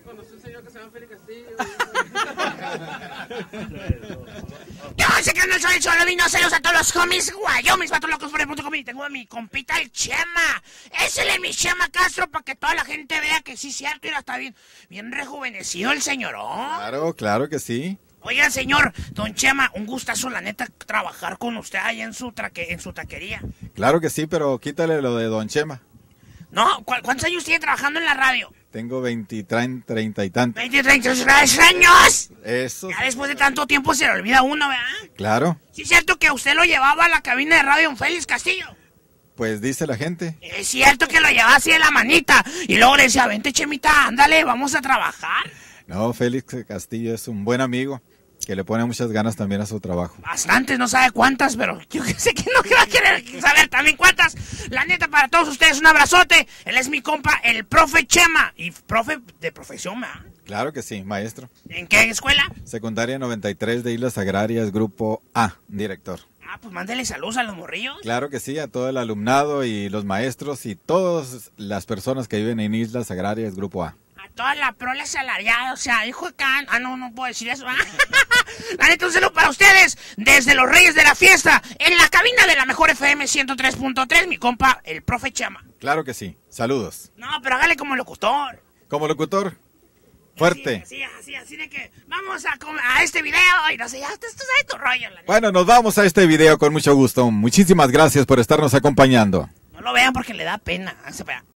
conocí un señor que se llama Félix Castillo. Yo sé que no soy el solo vino, saludos a todos los homies, guayo, mis vatos locos por el punto com, y tengo a mi compita el Chema. Ese es mi Chema Castro, para que toda la gente vea que sí es cierto, mira, está bien rejuvenecido el señorón. Claro que sí. Oiga, señor, don Chema, un gustazo, la neta, trabajar con usted allá en su taquería. Claro que sí, pero quítale lo de don Chema. No, ¿cuántos años tiene trabajando en la radio? Tengo 30 y tantos. 30 años. Eso. Ya después de tanto tiempo se le olvida a uno, ¿verdad? Claro. Sí es cierto que usted lo llevaba a la cabina de radio en Félix Castillo. Pues dice la gente. Es cierto que lo llevaba así de la manita. Y luego le decía, vente, Chemita, ándale, vamos a trabajar. No, Félix Castillo es un buen amigo que le pone muchas ganas también a su trabajo. Bastantes, no sabe cuántas, pero yo sé que no va a querer saber también cuántas. La neta, para todos ustedes, un abrazote. Él es mi compa, el profe Chema. Y profe de profesión, ¿verdad? Claro que sí, maestro. ¿En qué escuela? Secundaria 93 de Islas Agrarias, Grupo A, director. Ah, pues mándele saludos a los morrillos. Claro que sí, a todo el alumnado y los maestros y todas las personas que viven en Islas Agrarias, Grupo A. Toda la prole asalariada, o sea, hijo de can... Ah, no puedo decir eso. La neta, un saludo para ustedes desde los Reyes de la Fiesta, en la cabina de la Mejor FM 103.3, mi compa, el profe Chema. Claro que sí, saludos. No, pero hágale como locutor. Como locutor, fuerte. Así de que vamos a este video y no sé, ya tú sabes tu rollo. Bueno, nos vamos a este video con mucho gusto. Muchísimas gracias por estarnos acompañando. No lo vean porque le da pena. Se vea.